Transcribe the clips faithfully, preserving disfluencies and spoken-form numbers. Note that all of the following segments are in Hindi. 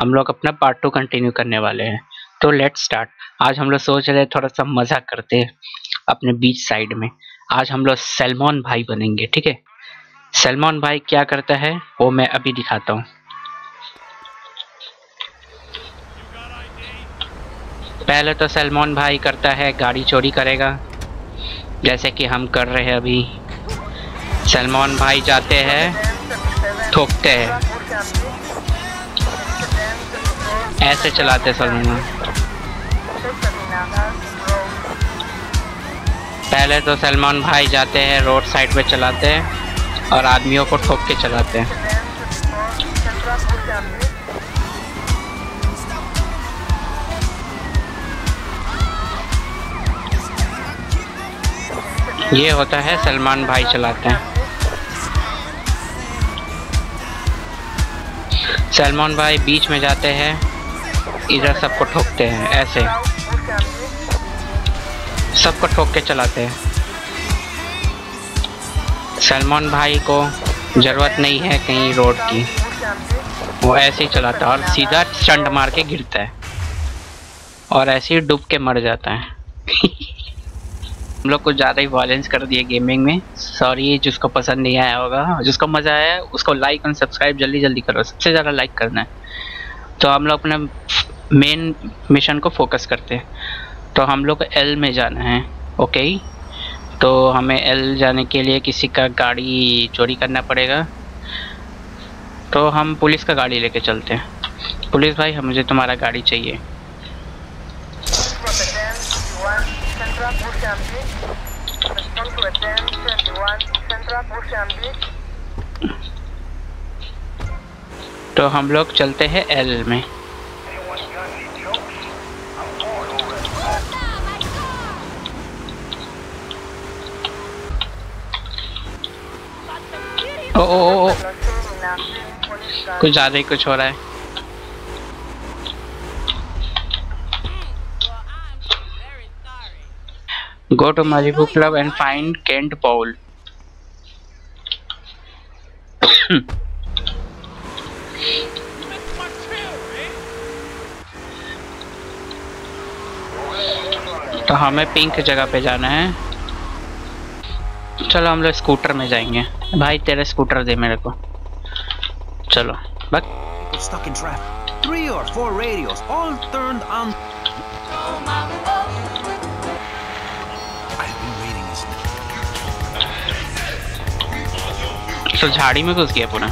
हम लोग अपना पार्ट टू कंटिन्यू करने वाले हैं। तो लेट्स स्टार्ट। आज हम लोग सोच रहे हैं थोड़ा सा मजा करते हैं अपने बीच साइड में। आज हम लोग सलमान भाई बनेंगे, ठीक है। सलमान भाई क्या करता है वो मैं अभी दिखाता हूँ। पहले तो सलमान भाई करता है गाड़ी चोरी करेगा, जैसे कि हम कर रहे हैं अभी। सलमान भाई जाते हैं, ठोकते हैं, ऐसे चलाते सलमान। पहले तो सलमान भाई जाते हैं रोड साइड पे चलाते हैं और आदमियों को ठोक के चलाते हैं। ये होता है सलमान भाई चलाते हैं। सलमान भाई बीच में जाते हैं, इधर सबको ठोकते हैं, ऐसे सबको ठोक के चलाते हैं। सलमान भाई को जरूरत नहीं है कहीं रोड की, वो ऐसे ही चलाता है और सीधा स्टंट मार के गिरता है और ऐसे ही डूब के मर जाता है। हम लोग कुछ ज़्यादा ही वायलेंस कर दिए गेमिंग में, सॉरी। जिसको पसंद नहीं आया होगा, जिसको मज़ा आया उसको लाइक और सब्सक्राइब जल्दी जल्दी करो, सबसे ज़्यादा लाइक करना है। तो हम लोग अपने मेन मिशन को फोकस करते हैं। तो हम लोग को एल में जाना है, ओके। तो हमें एल जाने के लिए किसी का गाड़ी चोरी करना पड़ेगा। तो हम पुलिस का गाड़ी लेके चलते हैं। पुलिस भाई, हम मुझे तुम्हारा गाड़ी चाहिए। तो हम लोग चलते हैं एल में। ओ ओ ओ, ओ। कुछ ज़्यादा ही कुछ हो रहा है। Go to Malibu Club and find Kent Paul. तो हमें पिंक जगह पे जाना है। चलो हम लोग स्कूटर में जाएंगे। भाई तेरा स्कूटर दे मेरे को। चलो बस। Stuck in traffic. Three or four radios all turned on. तो झाड़ी में घुस गया पूरा।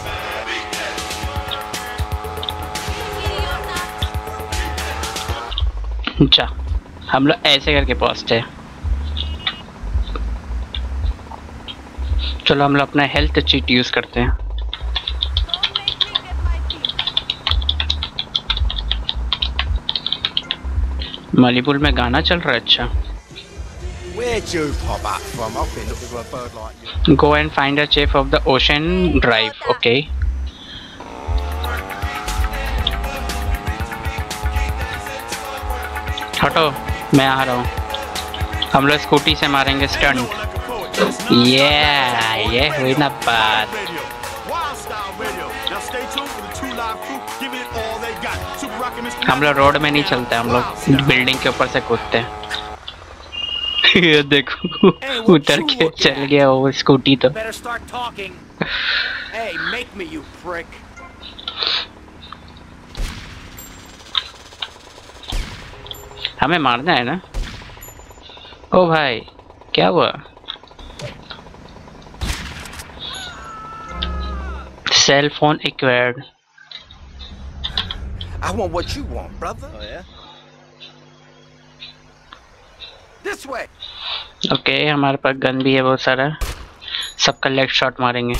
अच्छा, हम लोग ऐसे करके पहुंचते हैं। चलो हम लोग अपना हेल्थ चीट यूज करते हैं। मलीपुर में गाना चल रहा है। अच्छा, Where'd you pop up from? I've been looking for a bird like you. Go and find a chief of the ocean drive. Okay. हटो, मैं आ रहा हूँ। हम लोग स्कूटी से मारेंगे स्टंट। ये ये हुई ना बात। हम लोग रोड में नहीं चलते, हम लोग बिल्डिंग के ऊपर से कूदते हैं। ये देखो उतर के चल गया वो स्कूटी। तो हमें मारना है ना। ओ भाई क्या हुआ? Cell phone acquired. I want what you want, brother. Oh yeah. This way. Okay okay, हमारे पास गन भी है बहुत सारा। सबका लेग शॉट मारेंगे।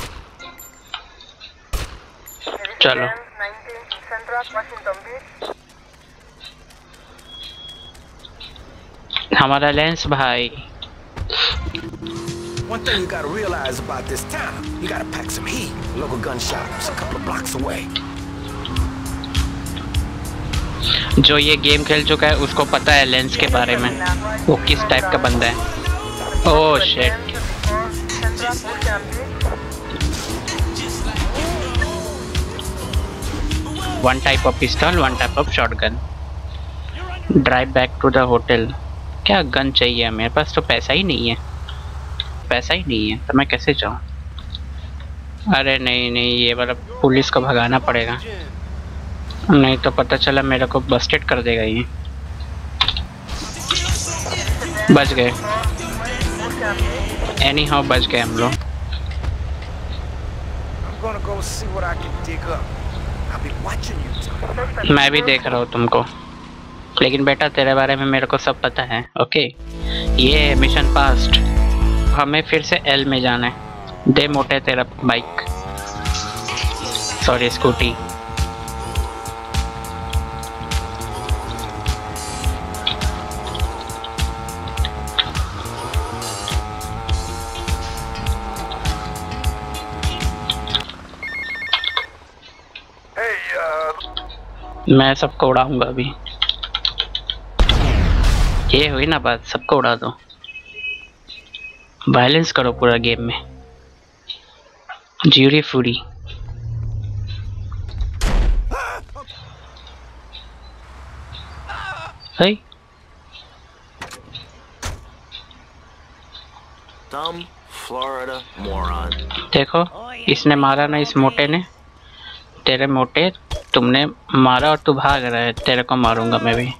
चलो हमारा लेंस भाई। One thing you gotta realize about this town, you gotta pack some heat. Local gun shop is a couple of blocks away. जो ये गेम खेल चुका है उसको पता है लेंस के बारे में, वो किस टाइप का बंदा है। Oh shit. One type of pistol, one type of shotgun. Drive back to the hotel. क्या गन चाहिए? मेरे पास तो पैसा ही नहीं है, पैसा ही नहीं है तो मैं कैसे जाऊँ? अरे नहीं नहीं, ये वाला पुलिस को भगाना पड़ेगा, नहीं तो पता चला मेरे को बस्टेड कर देगा ये। बच गए, एनी हाउ बच गए हम लोग। मैं भी देख रहा हूँ तुमको, लेकिन बेटा तेरे बारे में मेरे को सब पता है। ओके, ये मिशन पास्ट, हमें फिर से एल में जाना है। दे मोटे तेरा बाइक, सॉरी स्कूटी। मैं सबको उड़ाऊंगा अभी। ये हुई ना बात, सबको उड़ा दो, वायलेंस करो पूरा गेम में, ज्यूरी फूरी। है Dumb Florida moron. देखो, इसने मारा ना, इस मोटे ने। तेरे मोटे, तुमने मारा और तू भाग रहा है, तेरे को मारूंगा मैं भी।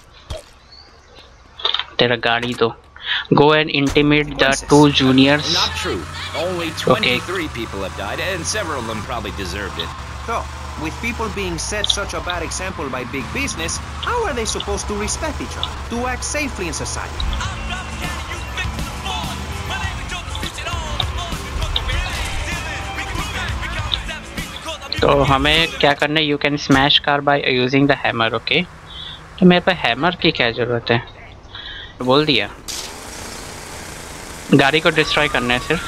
तेरा गाड़ी दो। Go and intimidate the two juniors. Not true. Only twenty-three people have died, and several of them probably deserved it. So, with people being set such a bad example by big business, how are they supposed to respect each other, to act safely in society? तो हमें क्या करना है? You can smash car by using the hammer. Okay, तो मेरे पास हैमर की क्या ज़रूरत है? बोल दिया, गाड़ी को डिस्ट्रॉय करना है सिर्फ।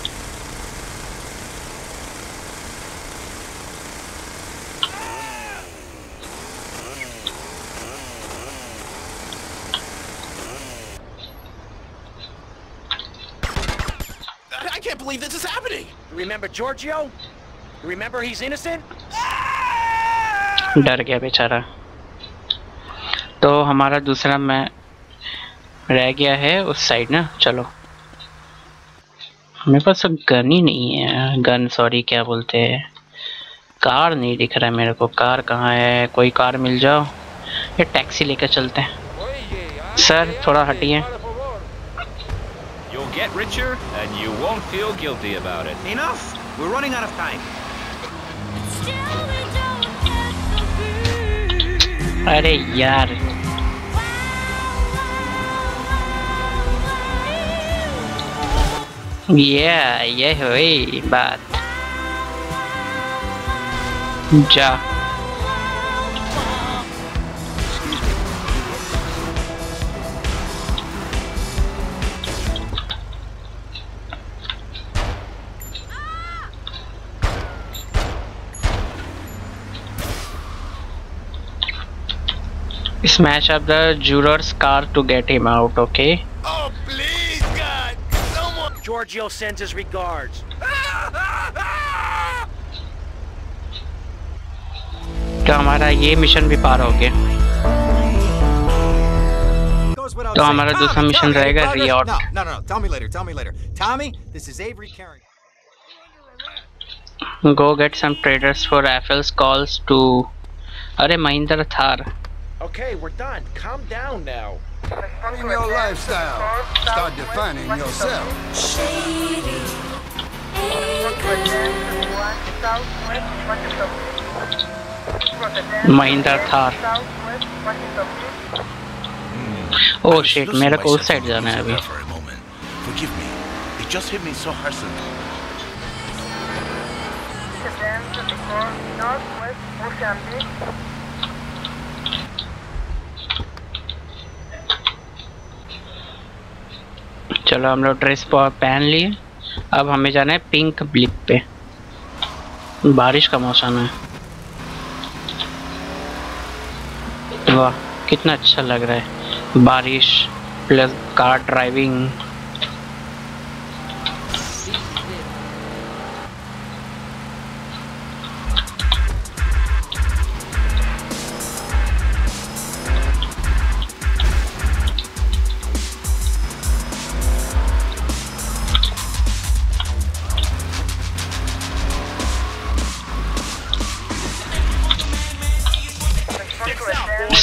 I can't believe this is happening. Remember Giorgio? Remember he's innocent? डर गया बेचारा। तो हमारा दूसरा मैं रह गया है उस साइड ना। चलो, मेरे पास गन ही नहीं है, गन सॉरी क्या बोलते हैं, कार नहीं दिख रहा है मेरे को। कार कहाँ है? कोई कार मिल जाओ, ये टैक्सी लेकर चलते हैं। सर थोड़ा हटिए। You'll get richer and you won't feel guilty about it. Enough! We're running out of time. अरे यार, ये ये हुई बात। जा smash up the juror's car to get him out. Okay. Oh please God! Someone. Giorgio sends his regards. तो हमारा ये मिशन भी पार हो गया। तो हमारा दूसरा मिशन रहेगा riot. No, no, no. Tell me later. Tell me later. Tommy, this is Avery Carrington. Go get some traders for Rafael's calls to। अरे Mahindra Thar. Okay, we're done. Calm down now. In your lifestyle, start defining yourself. Mahindra Thar. Oh shit, मेरे को उस साइड जाना है अभी। Forgive me. It just hit me so hard suddenly. चलो हम लोग ड्रेस पहन लिए, अब हमें जाना है पिंक ब्लिप पे। बारिश का मौसम है, वाह कितना अच्छा लग रहा है, बारिश plus car driving.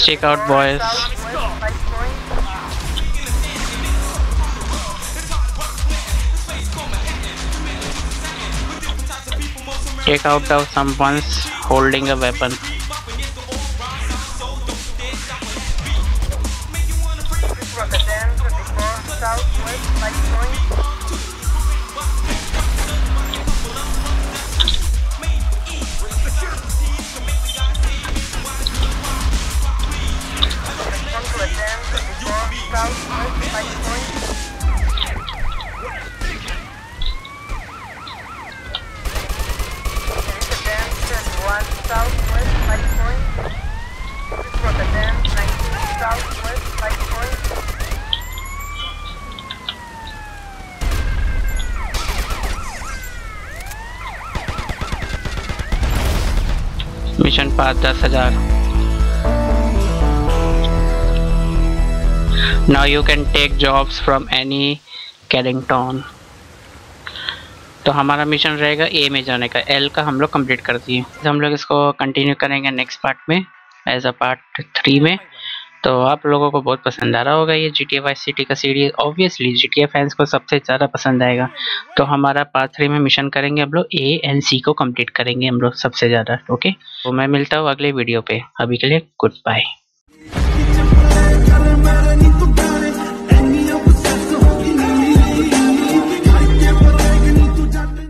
Let's check out, boys. Take out of someone's holding a weapon. Mission pass दस हजार. Now you can take jobs from any Carrington. तो हमारा मिशन रहेगा ए में जाने का. एल का हम लोग कंप्लीट कर दिए. हम लोग इसको कंटिन्यू करेंगे नेक्स्ट पार्ट में एज अ पार्ट थ्री में. तो आप लोगों को बहुत पसंद आ रहा होगा ये G T A vice city का series. Obviously G T A fans को सबसे ज़्यादा पसंद आएगा. तो हमारा पार्ट थ्री में मिशन करेंगे हम लोग ए एंड सी को कंप्लीट करेंगे हम लोग सबसे ज़्यादा. ओके, तो मैं मिलता हूँ अगले वीडियो पे. अभी के लिए गुड बाय.